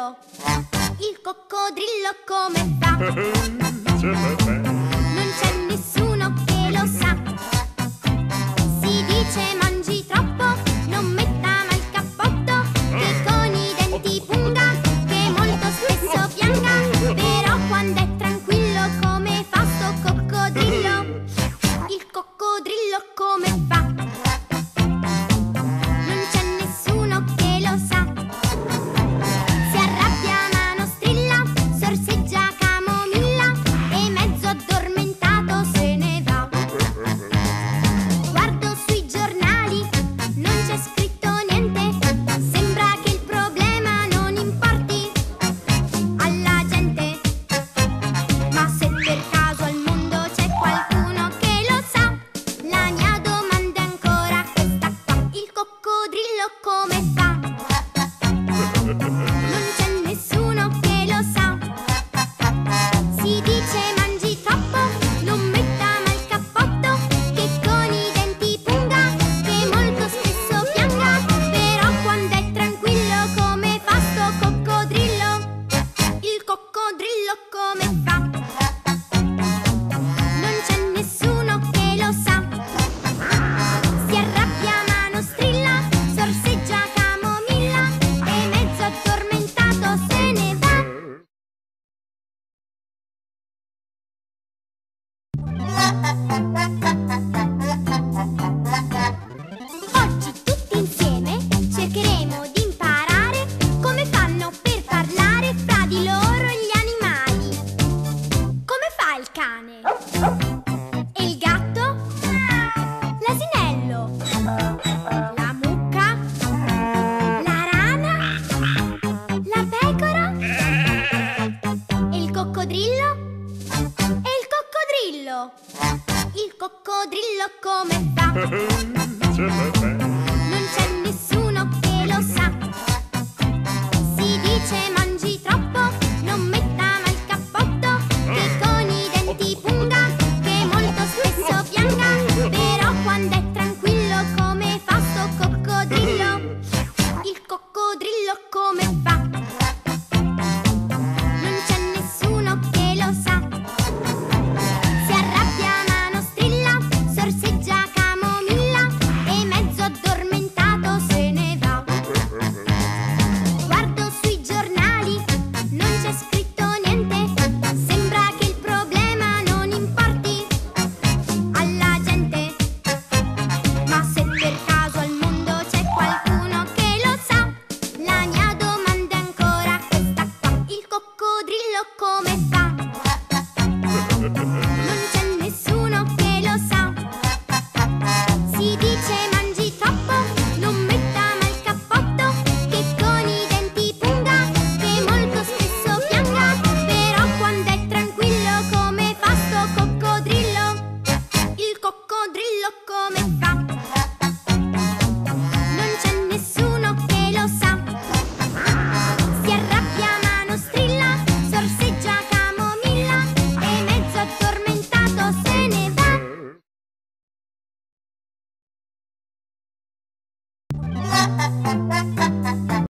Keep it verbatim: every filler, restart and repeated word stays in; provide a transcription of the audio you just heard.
coccodrillo. Il coccodrillo come fa? Non c'è nessuno che lo sa. Si dice mangi troppo, non metta mai il cappotto, che con i denti punga, che molto spesso pianga. Però quando è tranquillo come fa sto coccodrillo? Il coccodrillo come fa? Non c'è nessuno che lo sa. Si arrabbia ma non strilla, sorseggia camomilla e mezzo addormentato se ne va. Guardo sui giornali, non c'è scritto niente, sembra che il problema non importi alla gente. Ma se per caso al mondo c'è qualcuno che lo sa, la mia domanda è ancora questa qua: il coccodrillo come fa? Non c'è nessuno che lo sa. Si dice mangi troppo, non metta mai il cappotto, che con i denti punga, che molto spesso pianga. Però quando è tranquillo come fa sto coccodrillo? Il coccodrillo come fa? Non c'è nessuno che lo sa. Si arrabbia ma non strilla, sorseggia camomilla e mezzo addormentato se ne va. Oggi tutti insieme cercheremo di imparare come fanno per parlare fra di loro gli animali. Come fa il cane? E il gatto? L'asinello? La mucca? La rana? La pecora? E il coccodrillo? E il coccodrillo? Il coccodrillo come fa? Non c'è nessuno che lo sa. Si dice mangi troppo, non metta mai il cappotto, che con i denti punga, che molto spesso pianga. Però quando è tranquillo come fa sto coccodrillo? Il coccodrillo come fa?